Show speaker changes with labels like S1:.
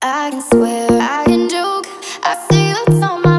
S1: I can swear, I can joke, I see what's on my